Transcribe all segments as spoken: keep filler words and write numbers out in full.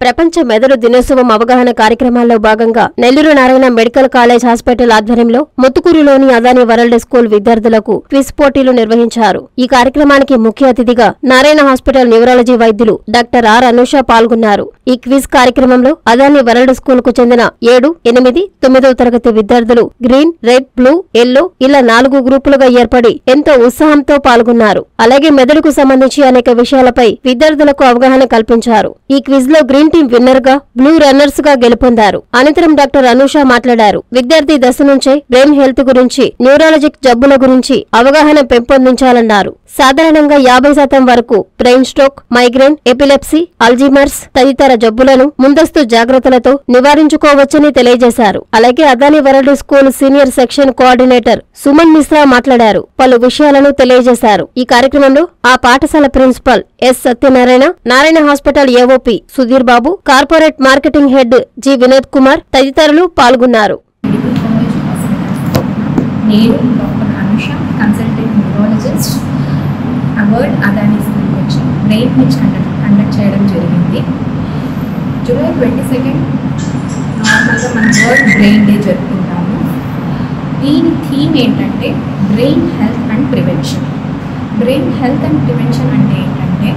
ప్రపంచ మెదడు దినోత్సవం అవగాహన కార్యక్రమాల్లో భాగంగా Nellore Narayana medical college hospital ఆధ్వర్యంలో ముత్తుకూరులోని అదాని వరల్డ్ స్కూల్ విద్యార్థులకు క్విజ్ పోటీలు నిర్వహించారు. ఈ కార్యక్రమానికి ముఖ్య అతిథిగా నారాయణ హాస్పిటల్ న్యూరాలజీ వైద్యులు డాక్టర్ ఆర్ అనూష పాల్గొన్నారు. ఈ క్విజ్ కార్యక్రమంలో అదాని వరల్డ్ స్కూల్ కు చెందిన ఏడు, ఎనిమిది, తొమ్మిదవ తరగతి విద్యార్థులు గ్రీన్, రెడ్, బ్లూ, ఎల్లో ఇలా నాలుగు గ్రూపులుగా ఏర్పడి ఎంతో ఉత్సాహంతో పాల్గొన్నారు. అలాగే మెదడుకు సంబంధించి అనేక విషయాలపై విద్యార్థులకు అవగాహన కల్పించారు. ఈ క్విజ్ లో గ్రీన్ టీం విన్నర్ గా, బ్లూ రన్నర్స్ గా గెలుపొందారు. అనంతరం డాక్టర్ అనూష మాట్లాడారు. విద్యార్థి దశ నుంచే బ్రెయిన్ హెల్త్ గురించి, న్యూరాలజిక్ జబ్బుల గురించి అవగాహన పెంపొందించాలన్నారు. సాధారణంగా యాభై శాతం వరకు brain stroke, migraine, epilepsy, Alzheimer's తదితర జబ్బులను ముందస్తు జాగ్రత్తలతో నివారించుకోవచ్చని తెలియజేశారు. అలాగే Adani world school senior section coordinator Suman Mishra మాట్లాడారు. పలు విషయాలను తెలియజేశారు. ఈ కార్యక్రమంలో ఆ పాఠశాల principal S Satyanarayana, Narayana hospital AOP Sudheer Babu, corporate marketing head G Vinod Kumar తదితరులు పాల్గొన్నారు. నేను doctor Anusha, consultant neurologist. Award Adani స్కూల్కి వచ్చి బ్రెయిన్ పిచ్ కండక్ట్ కండక్ట్ చేయడం జరిగింది. జూలై ట్వంటీ సెకండ్ నార్మల్గా మనం వరల్డ్ బ్రెయిన్ డే జరుపుకుంటాము. దీని థీమ్ ఏంటంటే brain health and prevention. Brain health and prevention అంటే ఏంటంటే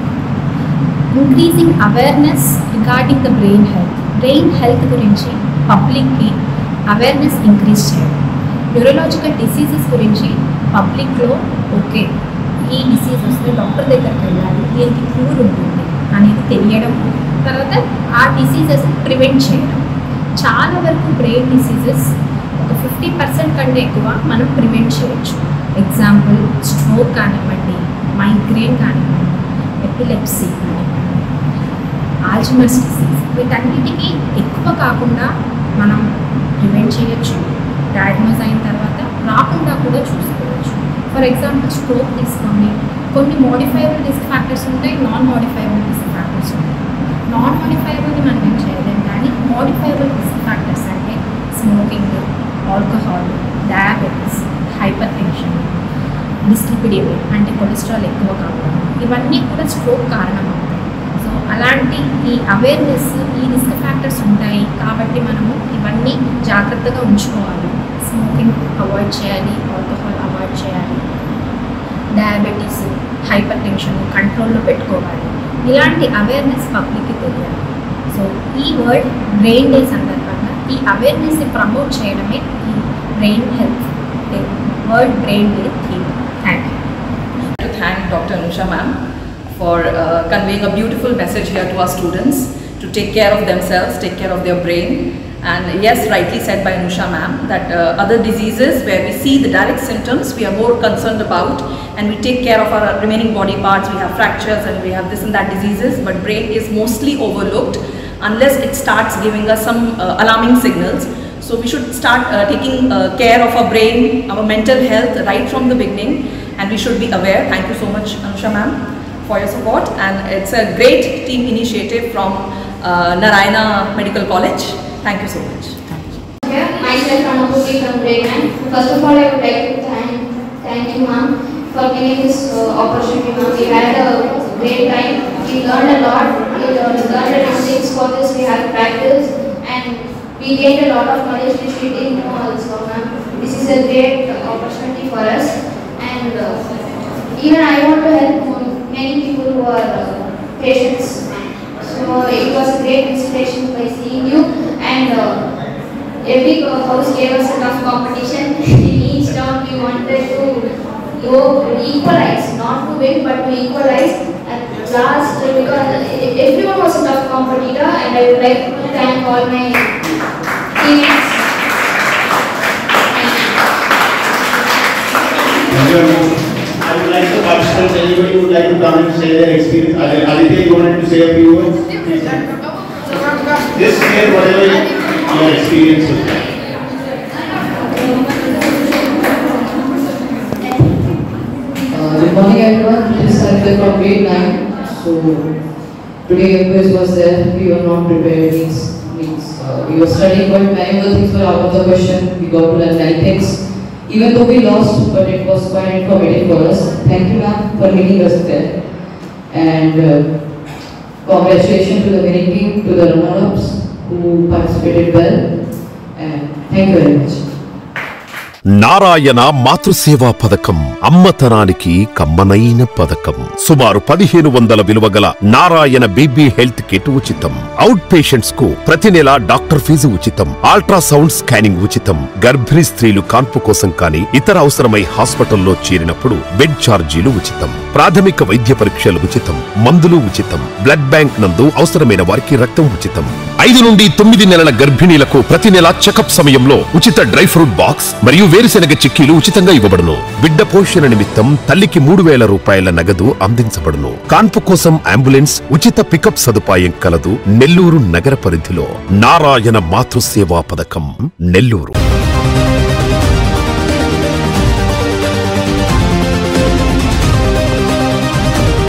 increasing awareness regarding the brain health. Brain health గురించి పబ్లిక్కి అవేర్నెస్ ఇంక్రీజ్ చేయడం. న్యూరలాజికల్ డిసీజెస్ గురించి పబ్లిక్లో ఓకే ఈ డిసీజ్ వస్తే డాక్టర్ దగ్గరికి వెళ్ళాలి, దీనికి క్యూర్ ఉంటుంది అనేది తెలియడం. తర్వాత ఆ డిసీజెస్ ప్రివెంట్ చేయడం. చాలా వరకు బ్రెయిన్ డిసీజెస్ ఒక ఫిఫ్టీ పర్సెంట్ కంటే ఎక్కువ మనం ప్రివెంట్ చేయొచ్చు. ఎగ్జాంపుల్ స్ట్రోక్ కానివ్వండి, మైగ్రేన్ కానివ్వండి, ఎపిలెప్సీ కానివ్వండి, ఆల్జీమర్స్ డిసీజ్, వీటన్నిటికీ ఎక్కువ కాకుండా మనం ప్రివెంట్ చేయొచ్చు. డయాగ్నోజ్ అయిన తర్వాత రాకుండా కూడా చూసుకోవచ్చు. ఫర్ ఎగ్జాంపుల్ స్ట్రోక్ తీసుకోండి, కొన్ని మోడిఫైబుల్ రిస్క్ ఫ్యాక్టర్స్ ఉంటాయి, నాన్ మోడిఫైబుల్ రిస్క్ ఫ్యాక్టర్స్ ఉంటాయి. నాన్ మోడిఫైబుల్ని మనం ఏం చేయలేం, కానీ మోడిఫైబుల్ రిస్క్ ఫ్యాక్టర్స్ అంటే smoking, alcohol, diabetes, hypertension, dyslipidemia అంటే కొలెస్ట్రాల్ ఎక్కువ కావడం, ఇవన్నీ కూడా స్ట్రోక్ కారణం అవుతాయి. సో అలాంటి ఈ అవేర్నెస్, ఈ రిస్క్ ఫ్యాక్టర్స్ ఉంటాయి కాబట్టి మనము ఇవన్నీ జాగ్రత్తగా ఉంచుకోవాలి. స్మోకింగ్ అవాయిడ్ చేయాలి, ఆల్కహాల్ అవాయిడ్ చేయాలి, డయాబెటీస్, హైపర్ టెన్షన్ కంట్రోల్లో పెట్టుకోవాలి. ఇలాంటి అవేర్నెస్ పబ్లిక్కి తెలియాలి. సో ఈ వరల్డ్ బ్రెయిన్ డే సందర్భంగా ఈ అవేర్నెస్ని ప్రమోట్ చేయడమే ఈ brain health day, world brain day theme. Thank you. To thank Doctor Anusha ma'am for uh, conveying a beautiful message here to our students to take care of themselves, take care of their brain. And yes, rightly said by Anusha ma'am that uh, other diseases where we see the direct symptoms we are more concerned about and we take care of our remaining body parts. We have fractures and we have this and that diseases, but brain is mostly overlooked unless it starts giving us some uh, alarming signals. So we should start uh, taking uh, care of our brain, our mental health right from the beginning, and we should be aware. Thank you so much Anusha ma'am for your support, and it's a great team initiative from uh, Narayana Medical College. Thank you so much. Yeah, myself Ramaputi from grade nine. First of all, I would like to thank thank you, ma'am, for giving this uh, opportunity, ma'am. We had a great time. We learned a lot. We learned, learned enough things for this. We have practice and we gained a lot of knowledge which we didn't know also, ma'am. This is a great uh, opportunity for us, and uh, even I want to help many people who are uh, patients. So it was a great inspiration by seeing you. And uh, every house gave us a tough competition. In each round we wanted to go equalize, not to win but to equalize. At last, because everyone was a tough competitor, and I would like to thank all my teammates. I would like to participate. Anybody would like to come and say their experience? Aditya, you wanted to say a few words? Just share whatever your experience is. Uh, good morning everyone, this is Aditya from grade nine. So today quiz was there, we were not prepared, means, means uh, we were studying but many of the things were out of the question, we got to learn many things. Even though we lost, but it was quite informative for us. Thank you ma'am for leading us there. And uh, congratulations to the winning team, to the runners-ups who participated well, and thank you very much. Narayana మాతృసేవా పథకం అమ్మతనానికి కమ్మనైన పథకం. సుమారు పదిహేను వందల విలువ గల నారాయణ బేబీ హెల్త్ కిట్ ఉచితం. అవుట్ పేషెంట్స్ కు ప్రతి నెల డాక్టర్ ఫీజు ఉచితం. అల్ట్రాసౌండ్ స్కానింగ్ ఉచితం. గర్భిణీ స్త్రీలు కాన్పు కోసం కానీ ఇతర అవసరమై హాస్పిటల్లో చేరినప్పుడు బెడ్ ఛార్జీలు ఉచితం. ప్రాథమిక వైద్య పరీక్షలు ఉచితం. మందులు ఉచితం. బ్లడ్ బ్యాంక్ నందు అవసరమైన వారికి రక్తం ఉచితం. ఐదు నుండి తొమ్మిది నెలల గర్భిణీలకు ప్రతి నెల చెకప్ సమయంలో ఉచిత డ్రై ఫ్రూట్ బాక్స్ మరియు వేరుశెనగ చిక్కీలు ఉచితంగా ఇవ్వబడును. బిడ్డ పోషణ నిమిత్తం తల్లికి మూడు వేల రూపాయల నగదు అందించబడును. కాన్పు కోసం అంబులెన్స్ ఉచిత పికప్ సదుపాయం కలదు. నెల్లూరు నగర పరిధిలో నారాయణ మాతృసేవా పథకం, నెల్లూరు.